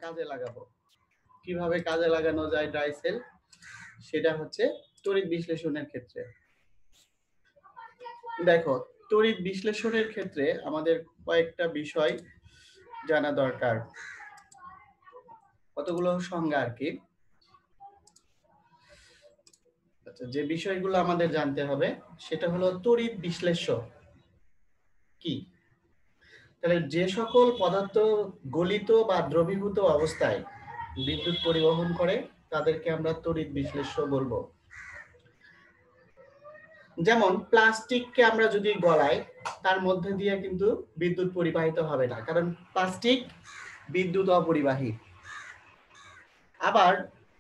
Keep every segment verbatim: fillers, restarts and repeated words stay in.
কাজে লাগাবো, কিভাবে কাজে লাগানো যায় ড্রাই সেল, সেটা হচ্ছে তড়িৎ বিশ্লেষণের ক্ষেত্রে। দেখো, তড়িৎ বিশ্লেষণের ক্ষেত্রে আমাদের কয়েকটা বিষয় জানা দরকার, কতগুলো সংজ্ঞা আর কি। আচ্ছা, যে বিষয়গুলো আমাদের জানতে হবে সেটা হলো তড়িৎ বিশ্লেষ্য কি। তাহলে যে সকল পদার্থ গলিত বা দ্রবীভূত অবস্থায় বিদ্যুৎ পরিবহন করে তাদেরকে আমরা তড়িৎ বিশ্লেষ্য বলবো। যেমন প্লাস্টিককে আমরা যদি গলাই, তার মধ্যে দিয়ে কিন্তু বিদ্যুৎ পরিবাহিত হবে না, কারণ প্লাস্টিক বিদ্যুৎ অপরিবাহী। আবার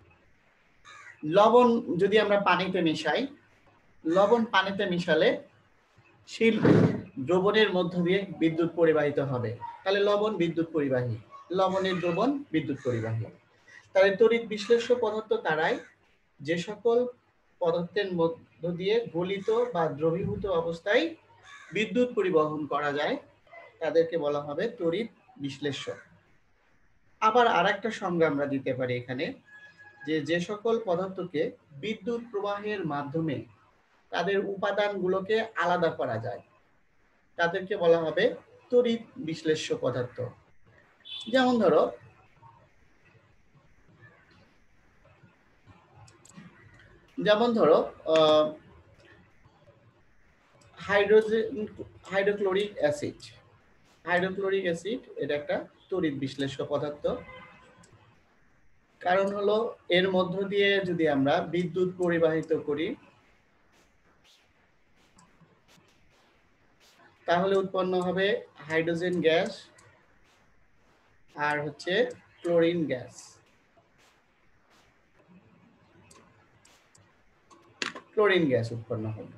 লবণ যদি আমরা পানিতে মিশাই, লবণ পানিতে মিশালে সেই দ্রবণের মধ্য দিয়ে বিদ্যুৎ পরিবাহিত হবে, তাহলে লবণ বিদ্যুৎ পরিবাহী, লবণের দ্রবণ বিদ্যুৎ পরিবাহী। তাহলে তড়িৎ বিশ্লেষ্য পদার্থ তারাই যে সকল পদার্থের মধ্য দিয়ে গলিত বা দ্রবীভূত অবস্থায় বিদ্যুৎ পরিবহন করা যায়, তাদেরকে বলা হবে তড়িৎ বিশ্লেষ্য। আবার আরেকটা সংজ্ঞা আমরা দিতে পারি এখানে, যে যে সকল পদার্থকে বিদ্যুৎ প্রবাহের মাধ্যমে তাদের উপাদানগুলোকে আলাদা করা যায়, তাদেরকে বলা হবে তড়িৎ বিশ্লেষ্য পদার্থ। যেমন ধরো, যেমন ধরো hydrogen hydrochloric acid hydrochloric acid এটা একটা তড়িৎ বিশ্লেষ্য পদার্থ। কারণ হলো এর মধ্য দিয়ে যদি আমরা বিদ্যুৎ পরিবাহিত করি তাহলে উৎপন্ন হবে হাইড্রোজেন গ্যাস আর হচ্ছে ক্লোরিন গ্যাস। ক্লোরিন গ্যাস উৎপন্ন হবে।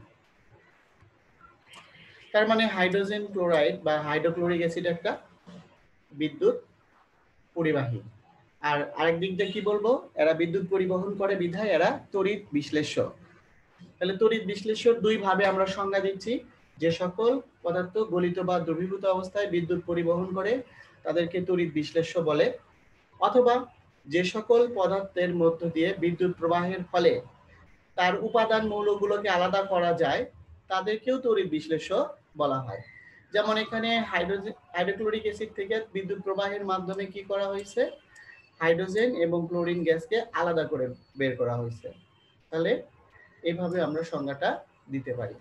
তার মানে হাইড্রোজেন ক্লোরাইড বা হাইড্রোক্লোরিক অ্যাসিড একটা বিদ্যুৎ পরিবাহী। আর আরেক দিক দিয়ে কি বলবো, এরা বিদ্যুৎ পরিবহন করে বিধায় এরা তড়িৎ বিশ্লেষ্য। তাহলে তড়িৎ বিশ্লেষ্যর দুই ভাবে আমরা সংজ্ঞা দিচ্ছি, যে সকল পদার্থ গলিত বা দ্রবীভূত অবস্থায় বিদ্যুৎ পরিবহন করে তাদেরকে তড়িৎ বিশ্লেষ্য বলে, অথবা যে সকল পদার্থের মধ্য দিয়ে বিদ্যুৎ প্রবাহের ফলে তার উপাদান মৌলগুলোকে আলাদা করা যায় তাদেরকেও তড়িৎ বিশ্লেষ্য বলা হয়। যেমন এখানে হাইড্রোজেন হাইড্রোক্লোরিক অ্যাসিড থেকে বিদ্যুৎ প্রবাহের মাধ্যমে কি করা হয়েছে, হাইড্রোজেন এবং ক্লোরিন গ্যাসকে আলাদা করে বের করা হয়েছে। তাহলে এইভাবে আমরা সংজ্ঞাটা দিতে পারি।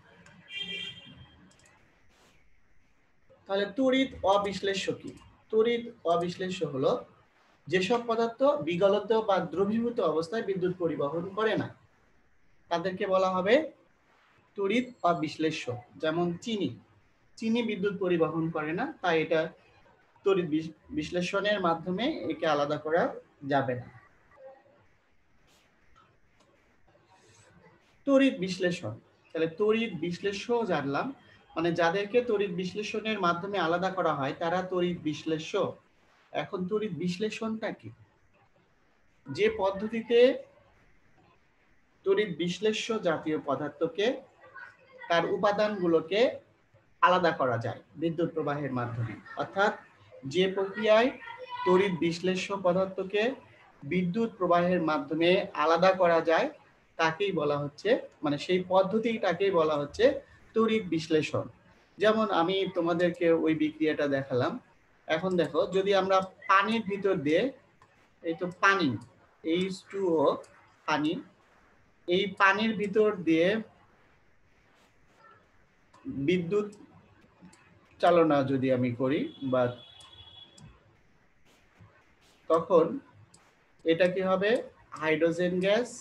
তাহলে তড়িৎ অবিশ্লেষ্য কি? তড়িৎ অবিশ্লেষ্য হলো যেসব পদার্থ বিগলিত বা দ্রবীভূত অবস্থায় বিদ্যুৎ পরিবহন করে না, তাদেরকে বলা হবে তড়িৎ অবিশ্লেষ্য। যেমন চিনি, চিনি বিদ্যুৎ পরিবহন করে না, তাই এটা তড়িৎ বিশ্লেষণের মাধ্যমে একে আলাদা করা যাবে না। তড়িৎ বিশ্লেষণ, তাহলে তড়িৎ বিশ্লেষ্য জানলাম, মানে যাদেরকে তড়িৎ বিশ্লেষণের মাধ্যমে আলাদা করা হয় তারা তড়িৎ বিশ্লেষ্য। এখন তড়িৎ বিশ্লেষণটা কি? যে পদ্ধতিতে তড়িৎ বিশ্লেষ্য জাতীয় পদার্থকে তার উপাদানগুলোকে আলাদা করা যায় বিদ্যুৎ প্রবাহের মাধ্যমে, অর্থাৎ যে প্রক্রিয়ায় তড়িৎ বিশ্লেষ্য পদার্থকে বিদ্যুৎ প্রবাহের মাধ্যমে আলাদা করা যায় তাকেই বলা হচ্ছে, মানে সেই পদ্ধতিটাকেই বলা হচ্ছে তড়িৎ বিশ্লেষণ। যেমন আমি তোমাদেরকে ওই বিক্রিয়াটা দেখালাম। এখন দেখো, যদি আমরা পানির ভিতর দিয়ে, এই তো পানি, এইচ টু ও পানি, এই পানির ভিতর দিয়ে বিদ্যুৎ চালনা যদি আমি করি, বা তখন এটা কি হবে, হাইড্রোজেন গ্যাস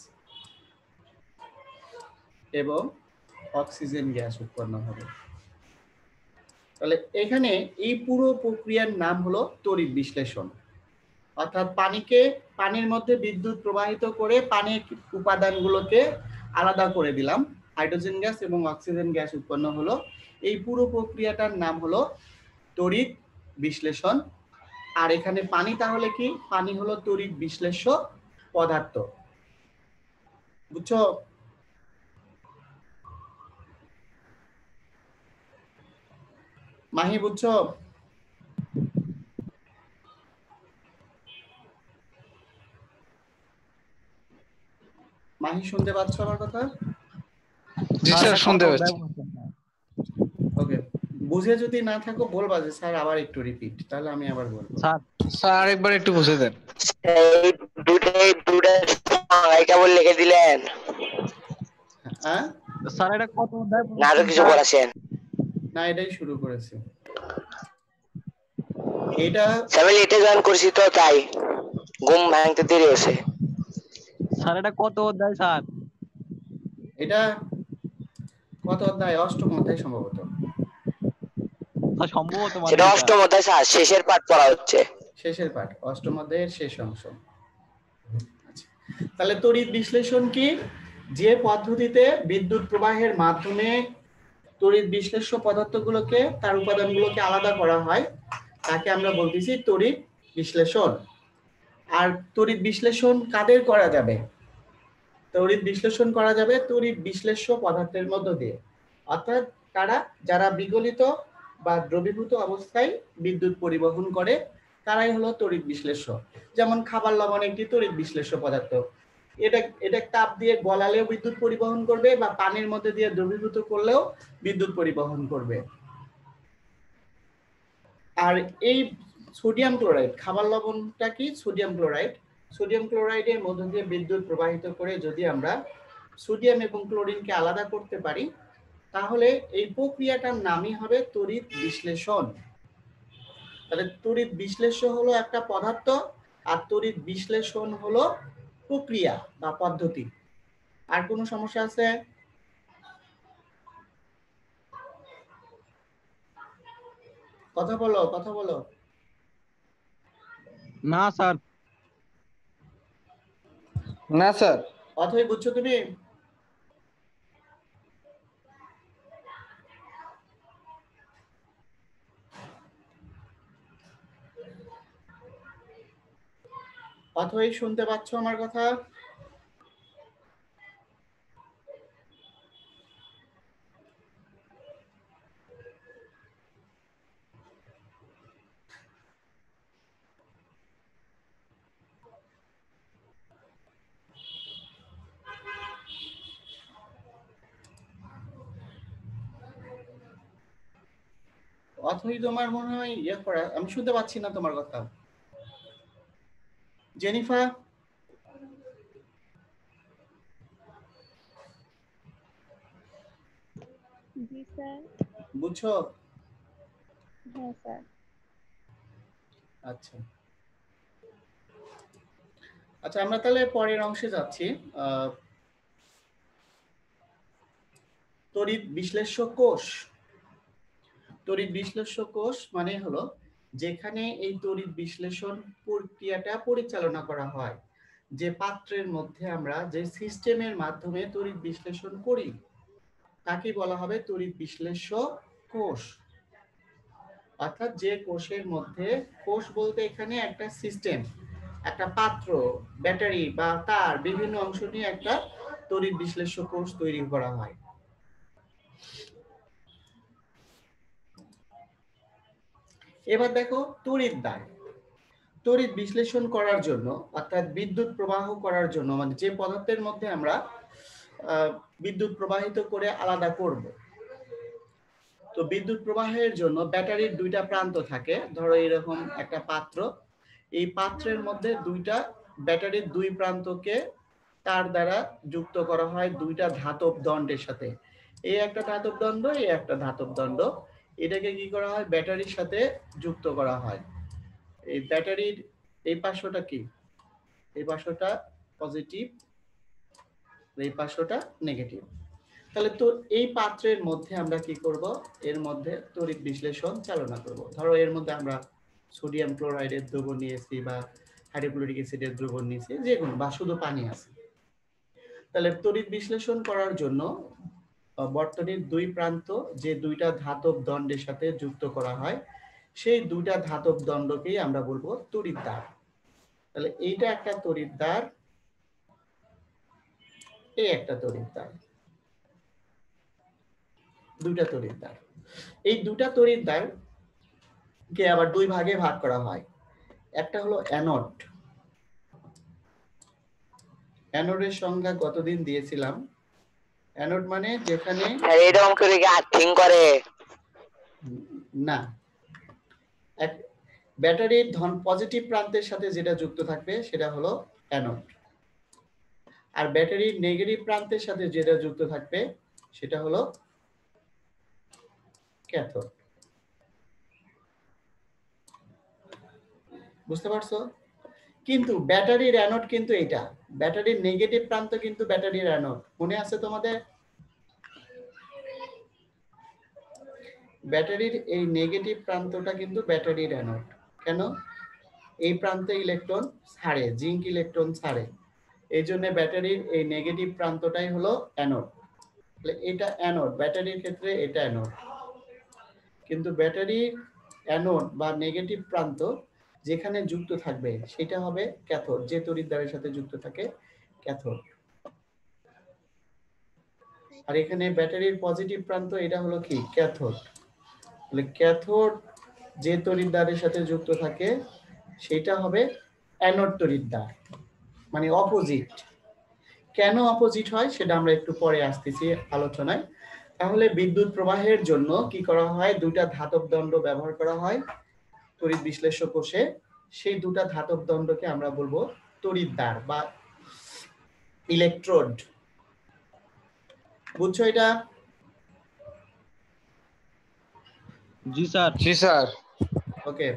এবং অক্সিজেন গ্যাস উৎপন্ন হবে। তাহলে এখানে এই পুরো প্রক্রিয়ার নাম হলো তড়িৎ বিশ্লেষণ। অর্থাৎ পানিকে, পানির মধ্যে বিদ্যুৎ প্রবাহিত করে পানির উপাদানগুলোকে আলাদা করে দিলাম, হাইড্রোজেন গ্যাস এবং অক্সিজেন গ্যাস উৎপন্ন হলো। এই পুরো প্রক্রিয়াটার নাম হলো তড়িৎ বিশ্লেষণ। আর এখানে পানি তাহলে কি? পানি হলো তড়িৎ বিশ্লেষ্য পদার্থ। বুঝছো? মাহি বুঝছো? মাহি শুনতে পাচ্ছ আমার কথা? জি স্যার শুনতে পাচ্ছি। ওকে, বুঝে যদি না থাকো বলবা যে স্যার আবার একটু রিপিট, তাহলে আমি আবার বলবো। স্যার স্যার আরেকবার একটু বুঝে দেন। এই দুটাই দুটা সংজ্ঞায় কেবল লিখে দিলেন, হ্যাঁ স্যার এটা কত অধ্যায় না আরো কিছু বলেছেন? না, এটাই শুরু করেছি। এটা আমি লেটে জয়েন করছি তো তাই ঘুম ভাঙতে দেরি হয়েছে। স্যার এটা কত অধ্যায় স্যার? এটা কত অধ্যায়? অষ্টম অধ্যায় সম্ভবত। স্যার সম্ভবত মানে সেটা অষ্টম অধ্যায় স্যার, শেষের পাঠ পড়া হচ্ছে। শেষের পাঠ, অষ্টম অধ্যায়ের শেষ অংশ। আচ্ছা, তাহলে তড়িৎ বিশ্লেষণ কি? যে পদ্ধতিতে বিদ্যুৎ প্রবাহের মাধ্যমে তড়িৎ বিশ্লেষ্য পদার্থগুলোকে, তার উপাদানগুলোকে আলাদা করা হয়, তাকে আমরা বলতেছি তড়িৎ বিশ্লেষণ। আর তড়িৎ বিশ্লেষণ কাদের করা যাবে? তড়িৎ বিশ্লেষণ করা যাবে তড়িৎ বিশ্লেষ্য পদার্থের মধ্য দিয়ে, অর্থাৎ তারা যারা বিগলিত বা দ্রবীভূত অবস্থায় বিদ্যুৎ পরিবহন করে, তারাই হলো তড়িৎ বিশ্লেষ্য। যেমন খাবার লবণ একটি তড়িৎ বিশ্লেষ্য পদার্থ। এটা এটা তাপ দিয়ে গলালেও বিদ্যুৎ পরিবহন করবে, বা পানির মধ্যে দিয়ে দ্রবীভূত করলেও বিদ্যুৎ পরিবহন করবে। আর এই সোডিয়াম ক্লোরাইড, খাবার লবণটা কি? Sodium chloride. সোডিয়াম ক্লোরাইডের মধ্য দিয়ে বিদ্যুৎ প্রবাহিত করে যদি আমরা সোডিয়াম এবং ক্লোরিনকে আলাদা করতে পারি, তাহলে এই প্রক্রিয়াটার নামই হবে তড়িৎ বিশ্লেষণ। তাহলে তড়িৎ বিশ্লেষ্য হলো একটা পদার্থ, আর তড়িৎ বিশ্লেষণ হলো প্রক্রিয়া বা পদ্ধতি। আর কোনো সমস্যা আছে? কথা বলো, কথা বলো। না স্যার। না স্যার। অথই বুঝছো তুমি? অথই শুনতে পাচ্ছ আমার কথা? অথই তোমার মনে হয় ইয়ে করা, আমি শুনতে পাচ্ছি না তোমার কথা। জেনিফা? জি স্যার। বুঝছো? হ্যাঁ স্যার। আচ্ছা আচ্ছা, আমরা তাহলে পরের অংশে যাচ্ছি। আহ, তড়িৎ বিশ্লেষ্য কোষ। তড়িৎ বিশ্লেষ্য কোষ মানে হলো যেখানে এই তড়িৎ বিশ্লেষণ প্রক্রিয়াটা পরিচালনা করা হয়, যে পাত্রের মধ্যে আমরা যে সিস্টেমের মাধ্যমে তড়িৎ বিশ্লেষণ করি, তাকে বলা হবে তড়িৎ বিশ্লেষ্য কোষ। অর্থাৎ যে কোষের মধ্যে, কোষ বলতে এখানে একটা সিস্টেম, একটা পাত্র, ব্যাটারি বা তার বিভিন্ন অংশ নিয়ে একটা তড়িৎ বিশ্লেষ্য কোষ তৈরি করা হয়। এবার দেখো তড়িৎদ্বার। তড়িৎ বিশ্লেষণ করার জন্য, অর্থাৎ বিদ্যুৎ প্রবাহ করার জন্য, মানে যে পদার্থের মধ্যে আমরা বিদ্যুৎ প্রবাহিত করে আলাদা করব, তো বিদ্যুৎ প্রবাহের জন্য ব্যাটারির দুইটা প্রান্ত থাকে। ধরো এরকম একটা পাত্র, এই পাত্রের মধ্যে দুইটা ব্যাটারির দুই প্রান্তকে তার দ্বারা যুক্ত করা হয় দুইটা ধাতব দণ্ডের সাথে। এই একটা ধাতব দণ্ড, এই একটা ধাতব দণ্ড, এটাকে কি করা হয়? ব্যাটারির সাথে যুক্ত করা হয়। এই ব্যাটারির এই পার্শ্বটা কি? এই পার্শ্বটা পজিটিভ, এই পার্শ্বটা নেগেটিভ। তাহলে তো এই পাত্রের মধ্যে আমরা কি করব? এর মধ্যে তড়িৎ বিশ্লেষণ চালনা করব। ধরো এর মধ্যে আমরা সোডিয়াম ক্লোরাইডের দ্রবণ নিয়েছি, বা হাইড্রোক্লোরিক অ্যাসিডের দ্রবণ নিয়েছি, যে কোনো, বা শুধু পানি আছে। তাহলে তড়িৎ বিশ্লেষণ করার জন্য বর্তনীর দুই প্রান্ত যে দুইটা ধাতব দণ্ডের সাথে যুক্ত করা হয়, সেই দুইটা ধাতব দণ্ডকেই আমরা বলবো তড়িৎদ্বার। তাহলে এইটা একটা তড়িৎদ্বার, এই একটা তড়িৎদ্বার, দুইটা তড়িৎদ্বার। এই দুটা তড়িৎদ্বার কে আবার দুই ভাগে ভাগ করা হয়। একটা হলো অ্যানোড, অ্যানোডের সংজ্ঞা গতদিন দিয়েছিলাম। অ্যানোড মানে যেখানে স্যার এরকম করে কি আর্থিং করে? না, এক ব্যাটারির ধন পজিটিভ প্রান্তের সাথে যেটা যুক্ত থাকবে সেটা হলো অ্যানোড, আর ব্যাটারির নেগেটিভ প্রান্তের সাথে যেটা যুক্ত থাকবে সেটা হলো ক্যাথোড। বুঝতে পারছো? কিন্তু ব্যাটারির অ্যানোড কিন্তু এটা, ব্যাটারির নেগেটিভ প্রান্ত কিন্তু ব্যাটারির অ্যানোড। মনে আছে তোমাদের? ব্যাটারির এই নেগেটিভ প্রান্তটা কিন্তু ব্যাটারির অ্যানোড। কেন? এই প্রান্তে ইলেকট্রন ছাড়ে, জিঙ্ক ইলেকট্রন ছাড়ে, এই জন্য ব্যাটারির এই নেগেটিভ প্রান্তটাই হলো অ্যানোড। তাহলে এটা অ্যানোড, ব্যাটারির ক্ষেত্রে এটা অ্যানোড। কিন্তু ব্যাটারির অ্যানোড বা নেগেটিভ প্রান্ত যেখানে যুক্ত থাকবে সেটা হবে ক্যাথোড, যে তড়িৎদ্বারের সাথে যুক্ত থাকে ক্যাথোড। আর এখানে ব্যাটারির পজিটিভ প্রান্ত এটা হলো কি ক্যাথোড। তাহলে ক্যাথোড যে তড়িৎদ্বারের সাথে যুক্ত থাকে সেটা হবে অ্যানোড তড়িৎদ্বার, মানে অপোজিট। কেন অপোজিট হয় সেটা আমরা একটু পরে আসতেছি আলোচনায়। তাহলে বিদ্যুৎ প্রবাহের জন্য কি করা হয়? দুটা ধাতব দণ্ড ব্যবহার করা হয় তড়িৎ বিশ্লেষ্য কোষে। সেই দুটা ধাতব দণ্ডকে আমরা বলবো তড়িৎদ্বার বা ইলেকট্রোড। বুঝছো এটা? জি স্যার। জি স্যার। ওকে,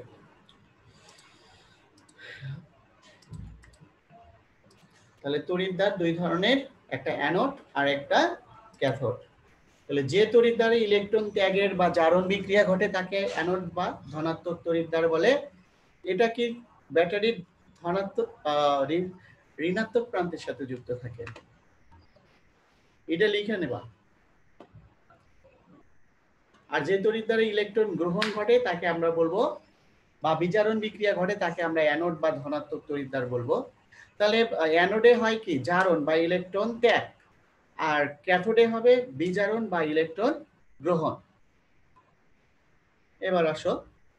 তাহলে তড়িৎদ্বার দুই ধরনের, একটা অ্যানোড আর একটা ক্যাথোড। তাহলে যে তড়িৎদ্বারে ইলেকট্রন ত্যাগের বা জারণ বিক্রিয়া ঘটে তাকে অ্যানোড বা ধনাত্মক তড়িৎদ্বার বলে। এটা কি ব্যাটারির ধনাত্মক ঋণাত্মক প্রান্তের সাথে যুক্ত থাকে, এটা লিখে নেবা। আর যে তড়িৎদ্বারে ইলেকট্রন গ্রহণ ঘটে তাকে আমরা বলবো, বা বিজারণ বিক্রিয়া ঘটে তাকে আমরা অ্যানোড বা ধনাত্মক তড়িৎদ্বার বলবো। তাহলে অ্যানোডে হয় কি জারণ বা ইলেকট্রন ত্যাগ, আর ক্যাথোডে হবে বিজারণ বা ইলেকট্রন গ্রহণ। এবার আসো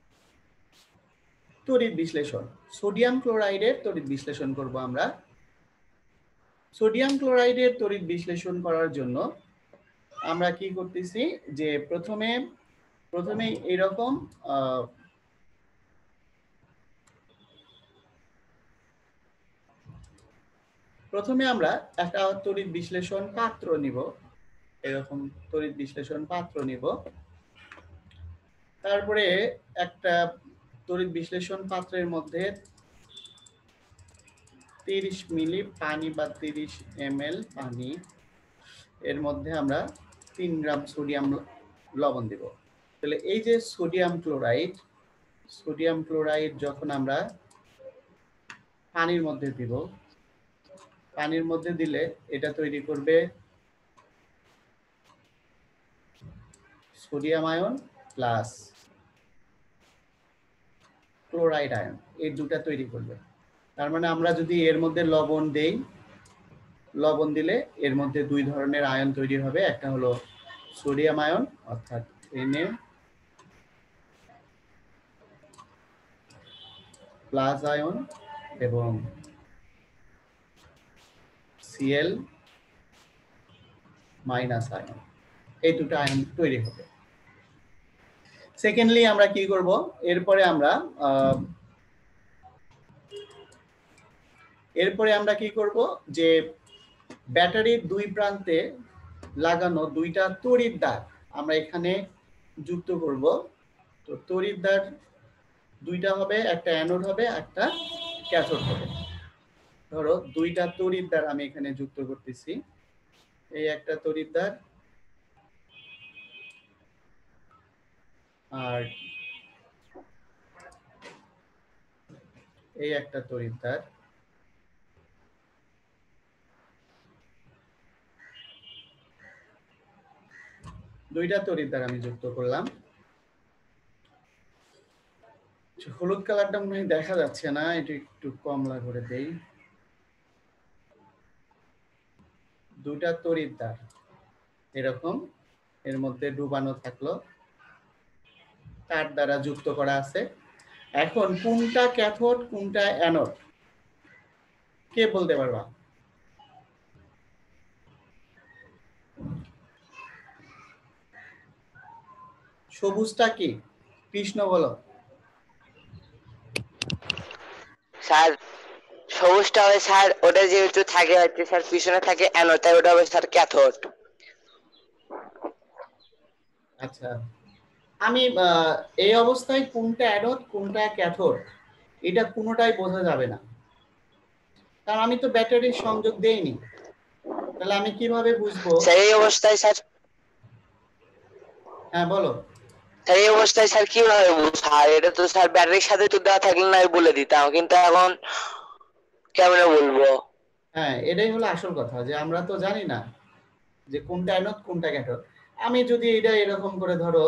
তড়িৎ বিশ্লেষণ। সোডিয়াম ক্লোরাইডের তড়িৎ বিশ্লেষণ করব আমরা। সোডিয়াম ক্লোরাইডের তড়িৎ বিশ্লেষণ করার জন্য আমরা কি করতেছি যে প্রথমে প্রথমে এরকম আহ প্রথমে আমরা একটা তড়িৎ বিশ্লেষণ পাত্র নিব, এরকম তড়িৎ বিশ্লেষণ পাত্র নিব। তারপরে একটা তড়িৎ বিশ্লেষণ পাত্রের মধ্যে তিরিশ মিলি পানি বা তিরিশ এম এল পানি, এর মধ্যে আমরা তিন গ্রাম সোডিয়াম লবণ দিব। তাহলে এই যে সোডিয়াম ক্লোরাইড, সোডিয়াম ক্লোরাইড যখন আমরা পানির মধ্যে দিব, পানির মধ্যে দিলে এটা তৈরি করবে sodium ion plus chloride ion, এই দুটা তৈরি করবে। তার মানে আমরা যদি এর মধ্যে লবণ দেই, লবণ দিলে এর মধ্যে দুই ধরনের আয়ন তৈরি হবে, একটা হলো সোডিয়াম আয়ন অর্থাৎ Na প্লাস আয়ন এবং Cl মাইনাস আয়ন, এই দুটো আয়ন তৈরি হবে। সেকেন্ডলি আমরা কি করব, এরপরে আমরা এরপরে আমরা কি করব যে ব্যাটারির দুই প্রান্তে লাগানো দুইটা তড়িৎদ্বার আমরা এখানে যুক্ত করব। তো তড়িৎদ্বার দুইটা হবে, একটা অ্যানোড হবে, একটা ক্যাথোড হবে। ধরো দুইটা তড়িৎদ্বার আমি এখানে যুক্ত করতেছি, এই একটা তড়িৎদ্বার আর এই একটা তড়িৎদ্বার। দুইটা তড়িৎদ্বার আমি যুক্ত করলাম। হলুদ কালারটা মনে হয় দেখা যাচ্ছে না, এটা একটু কমলা করে দেই। দুইটা তড়িৎদ্বার এরকম এর মধ্যে ডুবানো থাকলো, তার দ্বারা যুক্ত করা আছে। এখন কোনটা ক্যাথোড কোনটা অ্যানোড কে বলতে পারবা? সবুজটা কি? কৃষ্ণ বলো। স্যার সবুজটা হবে স্যার, ওটা যেহেতু থাকে হচ্ছে স্যার পিছনে থাকে অ্যানোড, তাই ওটা হবে স্যার ক্যাথোড। আচ্ছা, আমি আহ, এই অবস্থায় কোনটা অ্যানোড কোনটা ক্যাথোড এটা কোনোটাই বোঝা যাবে না, কারণ আমি তো ব্যাটারির সংযোগ দেইনি। তাহলে আমি কিভাবে বুঝবো? স্যার এই অবস্থায় স্যার হ্যাঁ বলো। স্যার এই অবস্থায় স্যার কিভাবে বুঝবো স্যার? এটা তো স্যার ব্যাটারির সাথে তো দেওয়া থাকলে না বলে দিতাম, কিন্তু এখন কেমনে বলবো? হ্যাঁ, এটাই হলো আসল কথা, যে আমরা তো জানি না যে কোনটা অ্যানোড কোনটা ক্যাথোড। আমি যদি এটা এরকম করে ধরো,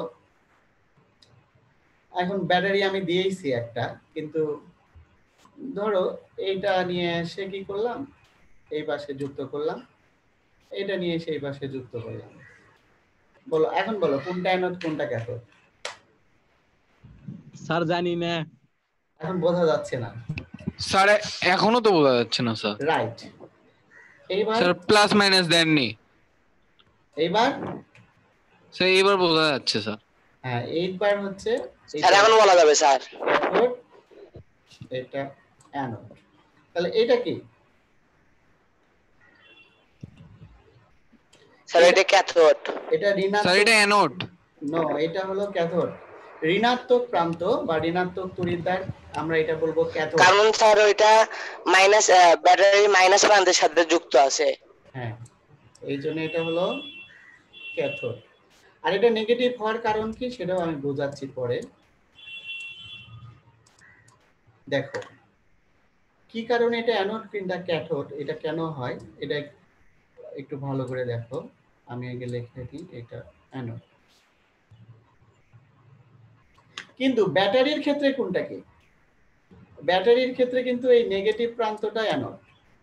এখন ব্যাটারি আমি দিয়েইছি একটা, কিন্তু ধরো এইটা নিয়ে এসে কি করলাম, এই পাশে যুক্ত করলাম, এটা নিয়ে এসে এই পাশে যুক্ত করলাম। বলো, এখন বলো কোনটা অ্যানোড কোনটা ক্যাথোড? স্যার জানি না। এখন বোঝা যাচ্ছে না। স্যার এখনো তো বোঝা যাচ্ছে না স্যার। রাইট। এইবার স্যার প্লাস মাইনাস দেননি এইবার স্যার, এবার বোঝা যাচ্ছে স্যার। হ্যাঁ, এইবার হচ্ছে স্যার এখন বলা যাবে স্যার। ক্যাথোড, এটা অ্যানোড। তাহলে এটা কি? স্যার এটা ক্যাথোড। এটা স্যার ঋণাত্মক। এটা অ্যানোড। নো, এটা হলো ক্যাথোড। ঋণাত্মক প্রান্ত বা ঋণাত্মক তড়িৎদ্বার আমরা এটা বলবো ক্যাথোড। কারণ স্যার ওইটা মাইনাস ব্যাটারি মাইনাস প্রান্তের সাথে যুক্ত আছে। হ্যাঁ, এই জন্য এটা হলো ক্যাথোড। আর এটা নেগেটিভ হওয়ার কারণ কি সেটাও আমি বোঝাচ্ছি পরে। দেখো কি কারণে এটা অ্যানোড কিংবা ক্যাথোড, এটা কেন হয় এটা একটু ভালো করে দেখো। আমি আগে লিখে দিই, এটা অ্যানোড। কিন্তু ব্যাটারির ক্ষেত্রে কোনটা কি? ব্যাটারির ক্ষেত্রে কিন্তু এই নেগেটিভ প্রান্তটা অ্যানোড।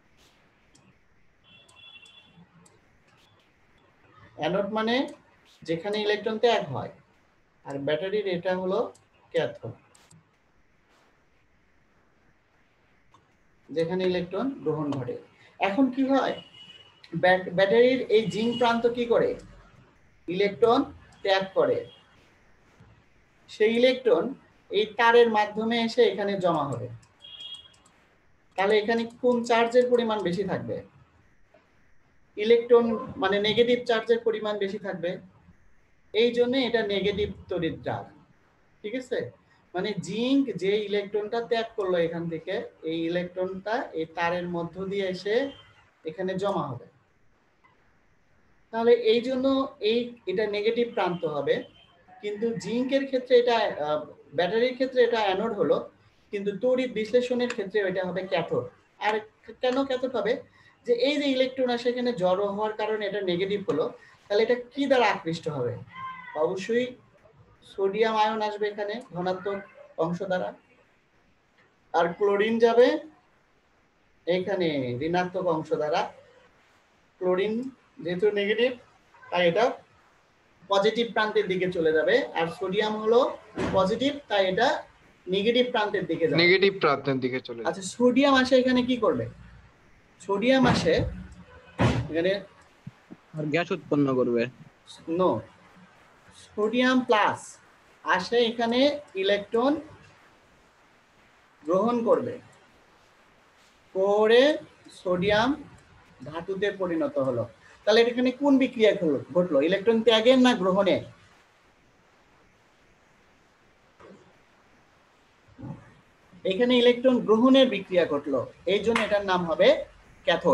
অ্যানোড মানে যেখানে ইলেকট্রন ত্যাগ হয়, আর ব্যাটারির এটা হলো ক্যাথোড, যেখানে ইলেকট্রন গ্রহণ ঘটে। এখন কি হয়, ব্যাটারির এই জিঙ্ক প্রান্ত কি করে? ইলেকট্রন ত্যাগ করে। সেই ইলেকট্রন এই তারের মাধ্যমে এসে এখানে জমা হবে। তাহলে এখানে কোন চার্জের পরিমাণ বেশি থাকবে? ইলেকট্রন মানে নেগেটিভ চার্জের পরিমাণ বেশি থাকবে। এই জন্য এটা নেগেটিভ তড়িৎদ্বার। ঠিক আছে, মানে জিঙ্ক যে ইলেকট্রনটা ত্যাগ করলো এখান থেকে, এই ইলেকট্রনটা এই তারের মধ্য দিয়ে এসে এখানে জমা হবে। তাহলে এই জন্য এই এটা নেগেটিভ প্রান্ত হবে। কিন্তু জিঙ্কের ক্ষেত্রে এটা, ব্যাটারির ক্ষেত্রে এটা অ্যানোড হলো, কিন্তু তড়িৎ বিশ্লেষণের ক্ষেত্রে এটা হবে ক্যাথোড। আর কেন ক্যাথোড হবে? যে এই যে ইলেকট্রন আসে এখানে জড়ো হওয়ার কারণে এটা নেগেটিভ হলো, তাহলে এটা কি দ্বারা আকৃষ্ট হবে? অবশ্যই সোডিয়াম আয়ন আসবে এখানে ধনাত্মক অংশ দ্বারা, আর ক্লোরিন যাবে এখানে ঋণাত্মক অংশ দ্বারা। ক্লোরিন যেহেতু নেগেটিভ তাই এটা পজিটিভ প্রান্তের দিকে চলে যাবে, আর সোডিয়াম হলো পজিটিভ তাই এটা নেগেটিভ প্রান্তের দিকে যাবে। নেগেটিভ প্রান্তের দিকে চলে যাবে। আচ্ছা, সোডিয়াম আসে এখানে কি করবে? সোডিয়াম আসে এখানে আর গ্যাস উৎপন্ন করবে। নো, সোডিয়াম প্লাস আসে এখানে ইলেকট্রন গ্রহণ করবে, করে সোডিয়াম ধাতুতে পরিণত হলো। তাহলে এখানে কোন বিক্রিয়া ঘটলো? ইলেকট্রন ত্যাগের না গ্রহণের? এখানে ইলেকট্রন গ্রহণের বিক্রিয়া ঘটলো, এই জন্য এটার নাম হবে ক্যাথোড।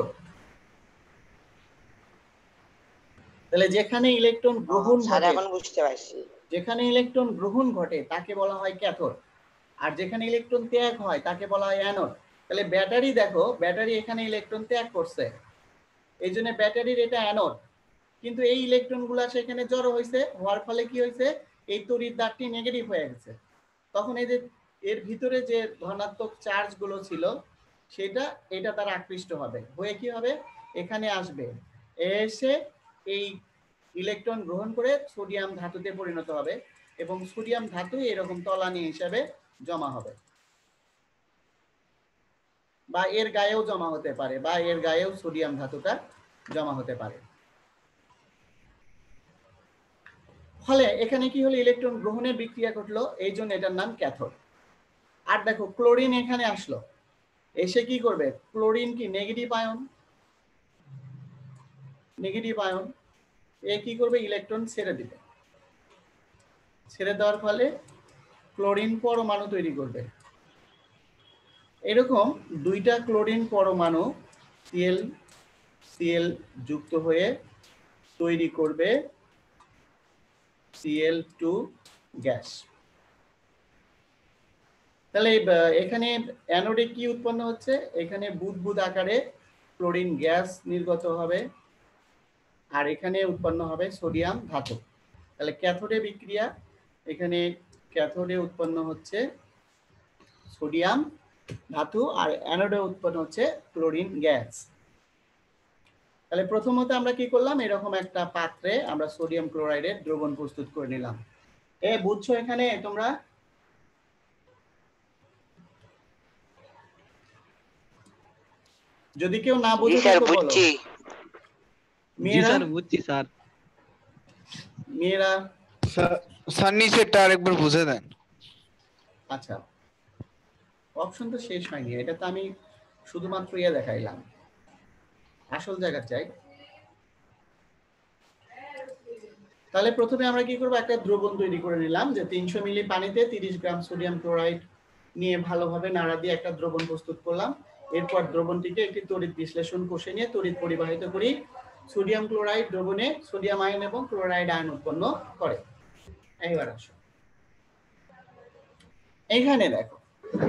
তাহলে যেখানে ইলেকট্রন গ্রহণ স্যার ঘটে, এখন বুঝতে পারছি। যেখানে ইলেকট্রন গ্রহণ ঘটে তাকে বলা হয় ক্যাথোড, আর যেখানে ইলেকট্রন ত্যাগ হয় তাকে বলা হয় অ্যানোড। তাহলে ব্যাটারি দেখো, ব্যাটারি এখানে ইলেকট্রন ত্যাগ করছে, এই জন্য ব্যাটারির এটা অ্যানোড। কিন্তু এই ইলেকট্রনগুলো সেখানে জড়ো হয়েছে, হওয়ার ফলে কি হয়েছে? এই তড়িৎদ্বারটি নেগেটিভ হয়ে গেছে। তখন এই যে এর ভিতরে যে ধনাত্মক চার্জ গুলো ছিল সেটা এটা তার আকৃষ্ট হবে, হয়ে কি হবে? এখানে আসবে, এসে এই ইলেকট্রন গ্রহণ করে সোডিয়াম ধাতুতে পরিণত হবে, এবং সোডিয়াম ধাতু এরকম তলানি হিসাবে জমা হবে, বা এর গায়েও জমা হতে পারে, বা এর গায়েও সোডিয়াম ধাতুটা জমা হতে পারে। ফলে এখানে কি হলো, ইলেকট্রন গ্রহণের বিক্রিয়া ঘটলো, এই জন্য এটার নাম ক্যাথোড। আর দেখো ক্লোরিন এখানে আসলো, এসে কি করবে, ক্লোরিন কি নেগেটিভ আয়ন, নেগেটিভ আয়ন, এ কি করবে, ইলেকট্রন ছেড়ে দিবে, ছেড়ে দেওয়ার ফলে ক্লোরিন পরমাণু তৈরি করবে। এরকম দুইটা ক্লোরিন পরমাণু সিএল সিএল যুক্ত হয়ে তৈরি করবে সিএল টু গ্যাস। তাহলে এখানে অ্যানোডে কি উৎপন্ন হচ্ছে, এখানে বুদবুদ আকারে ক্লোরিন গ্যাস নির্গত হবে, আর এখানে উৎপন্ন হবে সোডিয়াম ধাতু। তাহলে ক্যাথোডে বিক্রিয়া, এখানে ক্যাথোডে উৎপন্ন হচ্ছে সোডিয়াম ধাতু, আর অ্যানোডে উৎপন্ন হচ্ছে ক্লোরিন গ্যাস। তাহলে প্রথমত আমরা কি করলাম, এরকম একটা পাত্রে আমরা সোডিয়াম ক্লোরাইডের দ্রবণ প্রস্তুত করে নিলাম। এ বুঝছো এখানে তোমরা? যদি কেউ না বুঝে স্যার তো বলো। বুঝছি। জি মেয়েরা স্যার বুঝছি স্যার। মেয়েরা স্যার নিচেরটা আরেকবার বুঝে দেন। আচ্ছা, অপশন তো শেষ হয়নি, এটা তো আমি শুধুমাত্র ইয়ে দেখাইলাম, আসল জায়গা চাই। তাহলে প্রথমে আমরা কি করব, একটা দ্রবণ তৈরি করে নিলাম, যে তিনশো মিলি পানিতে তিরিশ গ্রাম সোডিয়াম ক্লোরাইড নিয়ে ভালোভাবে নাড়া দিয়ে একটা দ্রবণ প্রস্তুত করলাম। এরপর দ্রবণটিকে একটি তড়িৎ বিশ্লেষণ কোষে নিয়ে তড়িৎ পরিবাহিত করি। সোডিয়াম ক্লোরাইড দ্রবণে সোডিয়াম আয়ন এবং ক্লোরাইড আয়ন উৎপন্ন করে। এইবার আসো, এইখানে দেখো,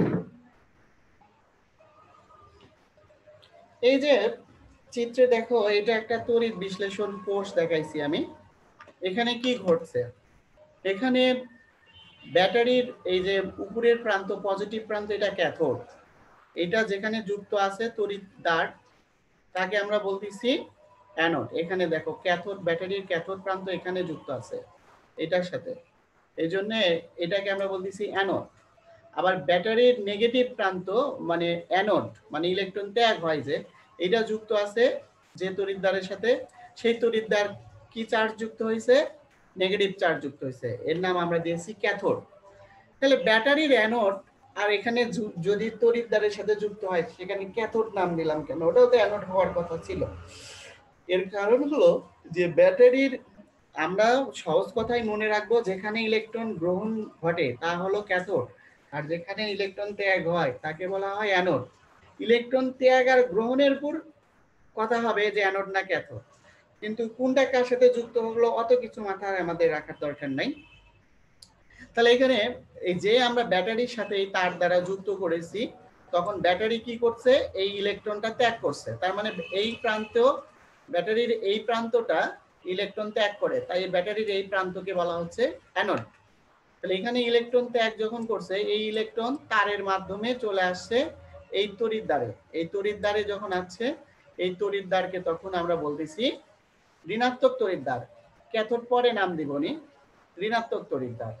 এই যে চিত্রে দেখো, এটা একটা তড়িৎ বিশ্লেষণ কোষ দেখাইছি আমি। এখানে কি ঘটছে, এখানে ব্যাটারির এই যে উপরের প্রান্ত, পজিটিভ প্রান্ত, এটা ক্যাথোড, এটা যেখানে যুক্ত আছে তড়িৎ দ্বার, তাকে আমরা বলতেছি অ্যানোড। এখানে দেখো ক্যাথোড, ব্যাটারির ক্যাথোড প্রান্ত এখানে যুক্ত আছে এটার সাথে, এই জন্য এটাকে আমরা বলতেছি অ্যানোড। আবার ব্যাটারির নেগেটিভ প্রান্ত মানে অ্যানোড, মানে ইলেকট্রন ত্যাগ হয় যে, এটা যুক্ত আছে যে তড়িৎদ্বারের সাথে, সেই তড়িৎদ্বার কি চার্জ যুক্ত হয়েছে, নেগেটিভ চার্জ যুক্ত হয়েছে, এর নাম আমরা দিয়েছি ক্যাথোড। তাহলে ব্যাটারির অ্যানোড আর এখানে যদি তড়িৎদ্বারের সাথে যুক্ত হয়, সেখানে ক্যাথোড নাম দিলাম কেন, ওটাও তো অ্যানোড হওয়ার কথা ছিল। এর কারণ হলো যে ব্যাটারির, আমরা সহজ কথাই মনে রাখবো, যেখানে ইলেকট্রন গ্রহণ ঘটে তা হলো ক্যাথোড, আর যেখানে ইলেকট্রন ত্যাগ হয় তাকে বলা হয় অ্যানোড। ইলেকট্রন ত্যাগ আর গ্রহণের উপর কথা হবে যে অ্যানোড না ক্যাথোড, কিন্তু কোনটা কার সাথে যুক্ত হলো অত কিছু মাথায় আমাদের রাখার দরকার নাই। তাহলে এখানে এই যে আমরা ব্যাটারির সাথে এই তার দ্বারা যুক্ত করেছি, তখন ব্যাটারি কি করছে, এই ইলেকট্রনটা ত্যাগ করছে, তার মানে এই প্রান্ত, ব্যাটারির এই প্রান্তটা ইলেকট্রন ত্যাগ করে, তাই ব্যাটারির এই প্রান্তকে বলা হচ্ছে অ্যানোড। তাহলে এখানে ইলেকট্রন ত্যাগ যখন করছে, এই ইলেকট্রন তারের মাধ্যমে চলে আসছে এই তড়িৎদ্বারে, এই তড়িৎদ্বারে যখন আসছে, এই তড়িৎদ্বারকে তখন আমরা বলতেছি ঋণাত্মক তড়িৎদ্বার। ক্যাথোড পরে নাম দিবনি, ঋণাত্মক তড়িৎদ্বার।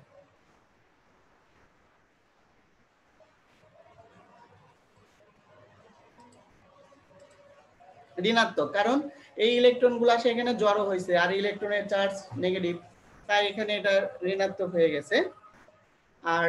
ঋণাত্মক, কারণ এই ইলেকট্রন গুলা সেখানে জড়ো হয়েছে, আর ইলেকট্রনের চার্জ নেগেটিভ, তাই এখানে এটা ঋণাত্মক হয়ে গেছে। আর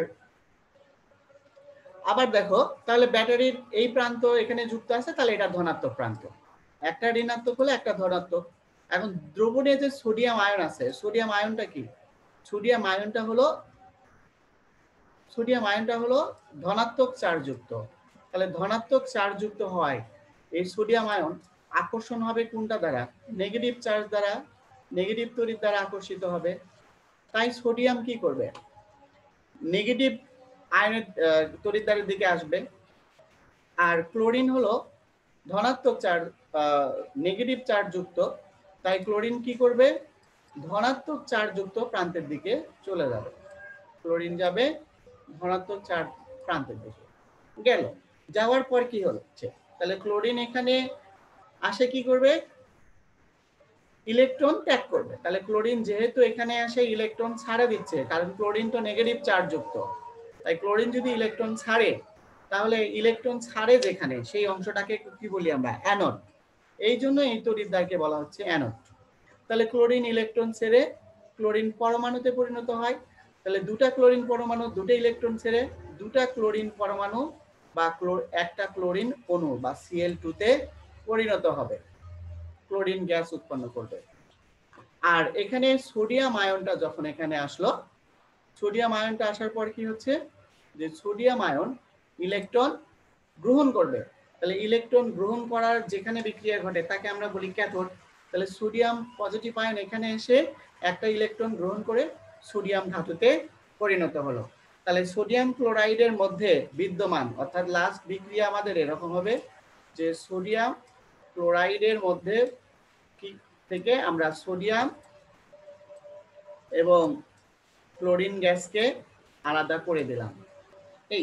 আবার দেখো, তাহলে ব্যাটারির এই প্রান্ত এখানে যুক্ত আছে, তাহলে এটা ধনাত্মক প্রান্ত, একটা ঋণাত্মক হলে একটা ধনাত্মক। এখন দ্রবণে যে সোডিয়াম আয়ন আছে, সোডিয়াম আয়নটা কি, সোডিয়াম আয়নটা হলো সোডিয়াম আয়নটা হলো ধনাত্মক চার্জ যুক্ত। তাহলে ধনাত্মক চার্জ যুক্ত হয় এই সোডিয়াম আয়ন আকর্ষণ হবে কোনটা দ্বারা, নেগেটিভ চার্জ দ্বারা, নেগেটিভ তড়িৎ দ্বারা আকর্ষিত হবে। তাই সোডিয়াম কি করবে, নেগেটিভ আয়নের তড়িৎদ্বারের দিকে আসবে। আর ক্লোরিন হলো ধনাত্মক চার্জ, নেগেটিভ চার্জ যুক্ত, তাই ক্লোরিন কি করবে, ধনাত্মক চার্জ যুক্ত প্রান্তের দিকে চলে যাবে, ক্লোরিন যাবে ধনাত্মক চার্জ প্রান্তের দিকে গেল। যাওয়ার পর কি হচ্ছে, তাহলে ক্লোরিন এখানে আসে কি করবে, ইলেকট্রন ত্যাগ করবে। তাহলে ক্লোরিন যেহেতু এখানে আসে ইলেকট্রন ছাড়া দিচ্ছে, কারণ ক্লোরিন তো নেগেটিভ চার্জ যুক্ত, তাই ক্লোরিন যদি ইলেকট্রন ছাড়ে, তাহলে ইলেকট্রন ছাড়ে যেখানে, সেই অংশটাকে কি বলি আমরা, অ্যানোড। এই জন্য এই তড়িৎদ্বারকে বলা হচ্ছে অ্যানোড। তাহলে ক্লোরিন ইলেকট্রন ছেড়ে ক্লোরিন পরমাণুতে পরিণত হয়। তাহলে দুটা ক্লোরিন পরমাণু দুটো ইলেকট্রন ছেড়ে দুটা ক্লোরিন পরমাণু বা একটা ক্লোরিন অণু বা সি এল টু তে পরিণত হবে, ক্লোরিন গ্যাস উৎপন্ন করবে। আর এখানে সোডিয়াম আয়নটা যখন এখানে আসলো, সোডিয়াম আয়নটা আসার পর কি হচ্ছে যে সোডিয়াম আয়ন ইলেকট্রন গ্রহণ করবে। তাহলে ইলেকট্রন গ্রহণ করার যেখানে বিক্রিয়া ঘটে তাকে আমরা বলি ক্যাথোড। তাহলে সোডিয়াম পজিটিভ আয়ন এখানে এসে একটা ইলেকট্রন গ্রহণ করে সোডিয়াম ধাতুতে পরিণত হলো। তাহলে সোডিয়াম ক্লোরাইডের মধ্যে বিদ্যমান অর্থাৎ লাস্ট বিক্রিয়া আমাদের এরকম হবে যে সোডিয়াম ক্লোরাইডের মধ্যে থেকে আমরা সোডিয়াম এবং ক্লোরিন গ্যাসকে আলাদা করে দিলাম। এই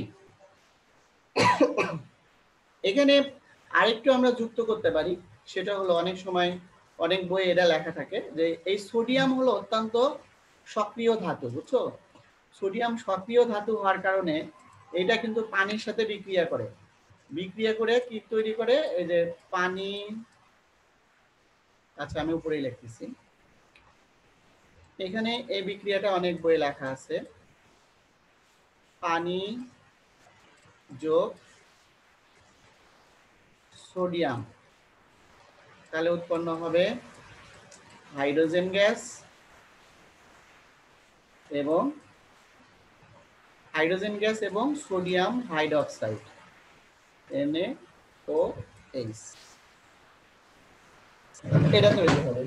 এখানে আরেকটু আমরা যুক্ত করতে পারি, সেটা হলো অনেক সময় অনেক বইয়ে এটা লেখা থাকে যে এই সোডিয়াম হলো অত্যন্ত সক্রিয় ধাতু, বুঝছো? সোডিয়াম সক্রিয় ধাতু হওয়ার কারণে এটা কিন্তু পানির সাথে বিক্রিয়া করে, বিক্রিয়া করে কি তৈরি করে, এই যে পানি। আচ্ছা আমি উপরেই লিখতেছি, এখানে এই বিক্রিয়াটা অনেক বইয়ে লেখা আছে, পানি যোগ সোডিয়াম, তাহলে উৎপন্ন হবে হাইড্রোজেন গ্যাস এবং হাইড্রোজেন গ্যাস এবং sodium hydroxide N A O H, এটা তৈরি হবে।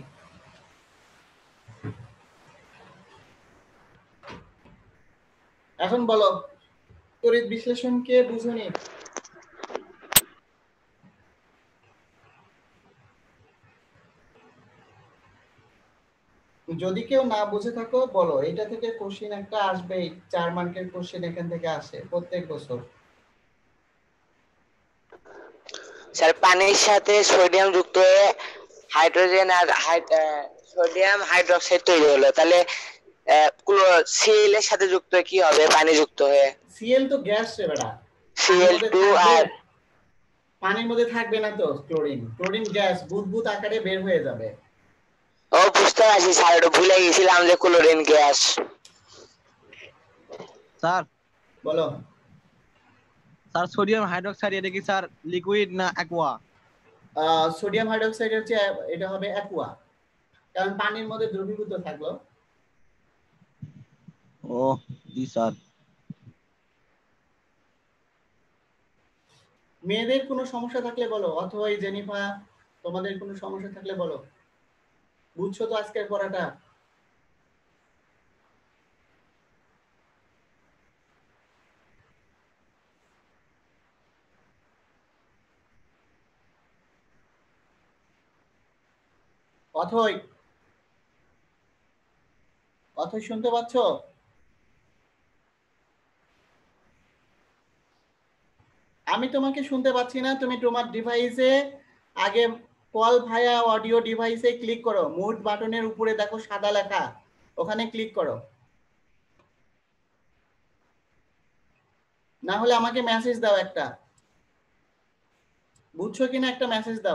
এখন বলো তড়িৎ বিশ্লেষণকে বুঝুনি? যদি কেউ না বুঝে থাকো বলো, এটা থেকে কোশ্চেন একটা আসবে, চার মার্কের কোশ্চেন এখান থেকে আসে প্রত্যেক বছর। স্যার পানির সাথে সোডিয়াম যুক্ত হয়ে হাইড্রোজেন আর সোডিয়াম হাইড্রোক্সাইড তৈরি হলো, তাহলে সিএল এর সাথে যুক্ত হয়ে কি হবে? পানি যুক্ত হয়ে সিএল তো গ্যাস রে বেটা, সি এল টু আর পানির মধ্যে থাকবে না তো ক্লোরিন, ক্লোরিন গ্যাস বুদবুদ আকারে বের হয়ে যাবে। ও বুঝতে পারছি স্যার, এটা ভুলে গেছিলাম যে ক্লোরিন গ্যাস। স্যার বলো। স্যার সোডিয়াম হাইড্রোক্সাইড এটা কি স্যার লিকুইড না অ্যাকোয়া? সোডিয়াম হাইড্রোক্সাইড হচ্ছে এটা হবে অ্যাকুয়া, কারণ পানির মধ্যে দ্রবীভূত থাকলো। ও জি স্যার। মেয়েদের কোনো সমস্যা থাকলে বলো, অথবা এই জেনিফা তোমাদের কোনো সমস্যা থাকলে বলো। বুঝছো তো আজকের পড়াটা? অথই অথই শুনতে পাচ্ছ? আমি তোমাকে শুনতে পাচ্ছি না। তুমি তোমার ডিভাইসে আগে কল ভায়া অডিও ডিভাইসে ক্লিক করো, মুড বাটনের উপরে দেখো সাদা লেখা, ওখানে ক্লিক করো, না হলে আমাকে মেসেজ দাও একটা, বুঝছো কিনা একটা মেসেজ দাও।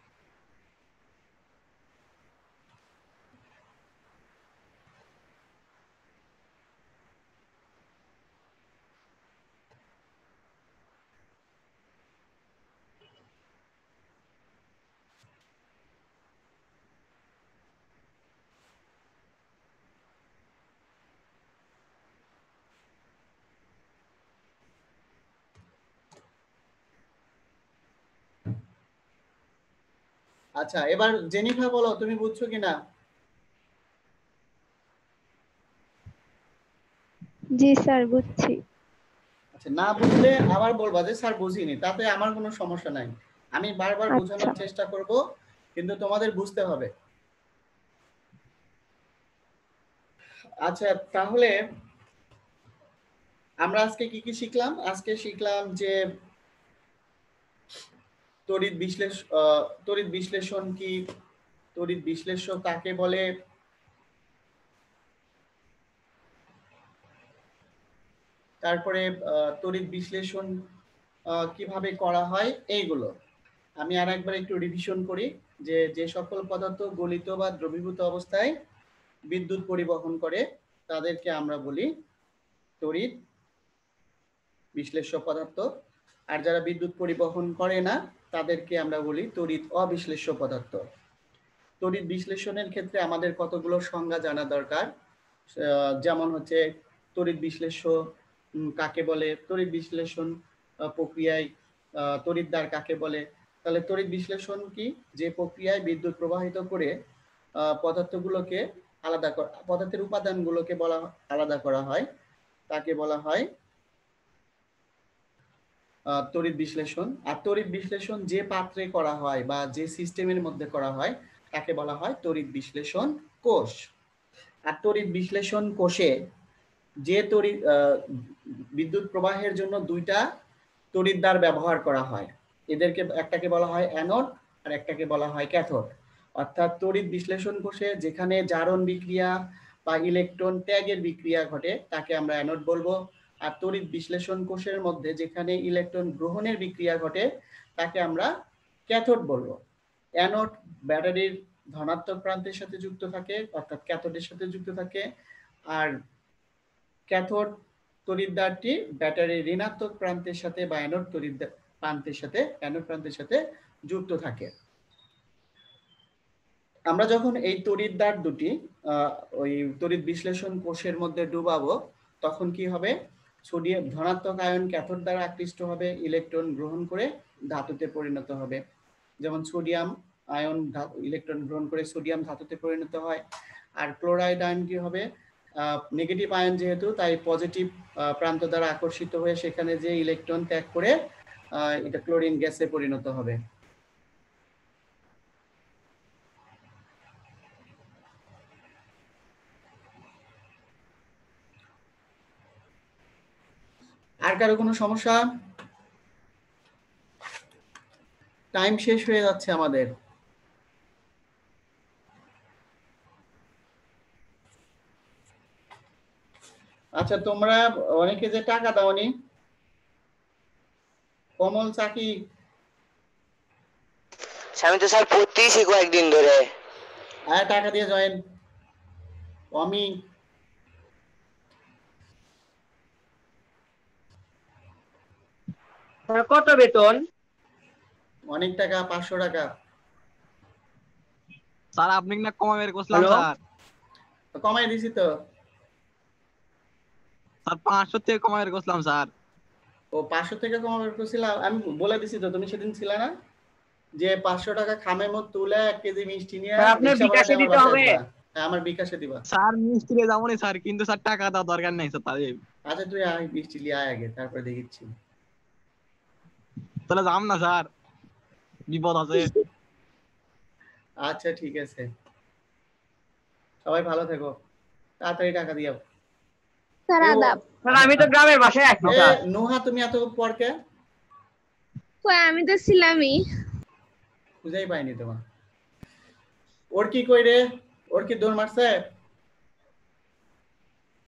আচ্ছা এবার জেনিফা বলো তুমি বুঝছো কিনা? জি স্যার বুঝছি। আচ্ছা না বুঝলে আবার বলবা যে স্যার বুঝিনি, তাতে আমার কোনো সমস্যা নাই, আমি বারবার বোঝানোর আচ্ছা চেষ্টা করব, কিন্তু তোমাদের বুঝতে হবে। আচ্ছা তাহলে আমরা আজকে কি কি শিখলাম? আজকে শিখলাম যে তড়িৎ বিশ্লেষণ, তড়িৎ বিশ্লেষণ কি, তড়িৎ বিশ্লেষ্য কাকে বলে, তারপরে তড়িৎ বিশ্লেষণ কিভাবে করা হয়, এইগুলো আমি আর একবার একটু রিভিশন করি। যে যে সকল পদার্থ গলিত বা দ্রবীভূত অবস্থায় বিদ্যুৎ পরিবহন করে তাদেরকে আমরা বলি তড়িৎ বিশ্লেষ্য পদার্থ। আর যারা বিদ্যুৎ পরিবহন করে না তাদেরকে আমরা বলি তড়িৎ অবিশ্লেষ্য পদার্থ। তড়িৎ বিশ্লেষণের ক্ষেত্রে আমাদের কতগুলো সংজ্ঞা জানা দরকার, যেমন হচ্ছে তড়িৎ বিশ্লেষ্য কাকে বলে, তড়িৎ বিশ্লেষণ প্রক্রিয়ায় তড়িৎদ্বার কাকে বলে। তাহলে তড়িৎ বিশ্লেষণ কি? যে প্রক্রিয়ায় বিদ্যুৎ প্রবাহিত করে পদার্থগুলোকে আলাদা করা, পদার্থের উপাদানগুলোকে বলা আলাদা করা হয়, তাকে বলা হয় তড়িৎ বিশ্লেষণ। আর তড়িৎ বিশ্লেষণ যে পাত্রে করা হয় বা যে সিস্টেমের মধ্যে করা হয় তাকে বলা হয় তড়িৎ বিশ্লেষণ কোষ। আর তড়িৎ বিশ্লেষণ কোষে যে তড়িৎ বিদ্যুৎ প্রবাহের জন্য দুইটা তড়িৎদ্বার ব্যবহার করা হয়, এদেরকে একটাকে বলা হয় অ্যানোড আর একটাকে বলা হয় ক্যাথোড। অর্থাৎ তড়িৎ বিশ্লেষণ কোষে যেখানে জারণ বিক্রিয়া বা ইলেকট্রন ত্যাগের বিক্রিয়া ঘটে তাকে আমরা অ্যানোড বলবো। আর তড়িৎ বিশ্লেষণ কোষের মধ্যে যেখানে ইলেকট্রন গ্রহণের বিক্রিয়া ঘটে তাকে আমরা ক্যাথোড বলবো। অ্যানোড ব্যাটারির ধনাত্মক প্রান্তের সাথে যুক্ত থাকে অর্থাৎ ক্যাথোডের সাথে যুক্ত থাকে, আর ক্যাথোড তড়িৎদ্বারটি ব্যাটারির ঋণাত্মক প্রান্তের সাথে বা অ্যানোড তড়িৎ প্রান্তের সাথে অ্যানোড প্রান্তের সাথে যুক্ত থাকে। আমরা যখন এই তড়িৎদ্বার দুটি ওই তড়িৎ বিশ্লেষণ কোষের মধ্যে ডুবাবো তখন কি হবে, সোডিয়াম ধনাত্মক আয়ন ক্যাথোড দ্বারা আকৃষ্ট হবে, ইলেকট্রন গ্রহণ করে ধাতুতে পরিণত হবে। যেমন সোডিয়াম আয়ন ইলেকট্রন গ্রহণ করে সোডিয়াম ধাতুতে পরিণত হয়। আর ক্লোরাইড আয়ন কি হবে, নেগেটিভ আয়ন যেহেতু তাই পজিটিভ প্রান্ত দ্বারা আকর্ষিত হয়ে সেখানে যে ইলেকট্রন ত্যাগ করে এটা ক্লোরিন গ্যাসে পরিণত হবে। আর কারো কোনো সমস্যা? টাইম শেষ হয়ে যাচ্ছে আমাদের। আচ্ছা, তোমরা অনেকে যে টাকা দাওনি, কমল চাকি? আমি তো স্যার পড়তেইছি কয়েকদিন ধরে। আর টাকা দিয়ে জয়েন। আমি কত বেতন? অনেক টাকা, পাঁচশো টাকা। স্যার আপনি না কমাই বের করছিলাম স্যার। কমাই দিছি তো স্যার, পাঁচশো থেকে কমাই বের করছিলাম স্যার। ও পাঁচশো থেকে কমাই বের করছিলাম, আমি বলে দিছি তো, তুমি সেদিন ছিল না যে পাঁচশো টাকা খামের মত তুলে এক কেজি মিষ্টি নিয়ে আপনার বিকাশে দিতে হবে। আমার বিকাশে দিবা। স্যার মিষ্টি নিয়ে যাবো না স্যার, কিন্তু স্যার টাকা দেওয়ার দরকার নাই স্যার। তাই আচ্ছা তুই আয়, মিষ্টি নিয়ে আয় আগে, তারপরে দেখিচ্ছি। তাহলে যাম না স্যার, বিপদ আছে। আচ্ছা ঠিক আছে, সবাই ভালো থেকো, তাড়াতাড়ি টাকা দিও। স্যার আদাব। স্যার আমি তো গ্রামের বাসায় আছি স্যার। নোহা তুমি এত পর কে? কই আমি তো ছিলামই। খুঁজেই পাইনি তোমার। ওর কি কই রে? ওর কি দৌড় মারছে?